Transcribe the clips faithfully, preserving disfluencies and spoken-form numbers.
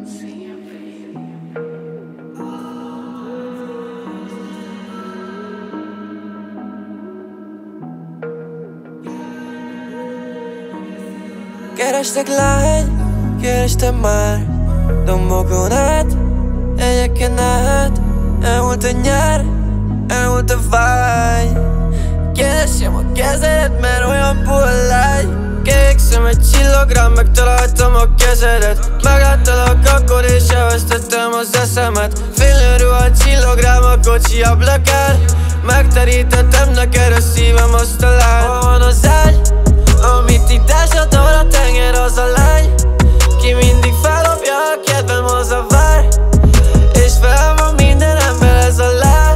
Kerestek lány, kerestem már dombokon át, egyeken át. Elmúlt a nyár, elmúlt a vágy. Keresem a kezedet, mert olyan pullány. Kék szemed csillográm, megtaláltam a kezedet. Megláttalak akkor és elvesztettem az eszemet. Félőruha csillográm a kocsi ablakán. Megterítettem neked a szívem asztalán. Hol van az ágy, amit itt ásatol a tenger, az a lány, ki mindig feldobja a kedvem, az a vár. És fel van minden ember, ez a lány.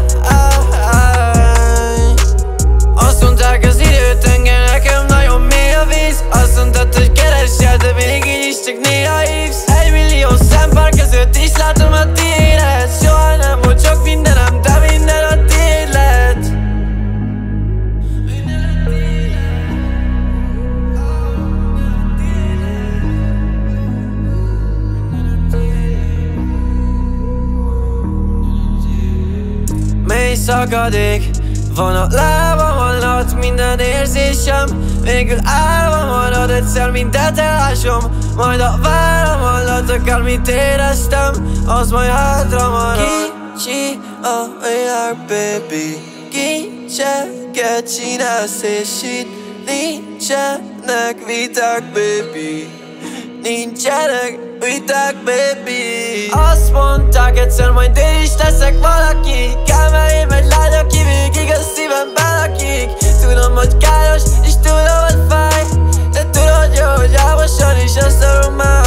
Azt mondták az időtenger, nekem nagyon mély a víz. Azt mondtad, hogy keresel, de még így is csak néha hívsz. Egy millió szempár között is látom a tiédet. Soha nem volt sok mindenem, de minden a tiéd lett. Mély szakadék van a lábam alatt, minden érzésem végül állva marad egyszer, mindet elásom. Majd a váram alatt akármit éreztem, az majd hátra marad. Kicsi a világ, baby, kincseket csinálsz, és itt nincsenek viták, baby, nincsenek viták, baby. Azt mondták egyszer, majd én is leszek valaki. Kell, mert én egy lány, aki végig a szívem belakik. Tudom, hogy káros, és tudom, hogy fáj, de tudod jó, hogy álmosan is ezt a román.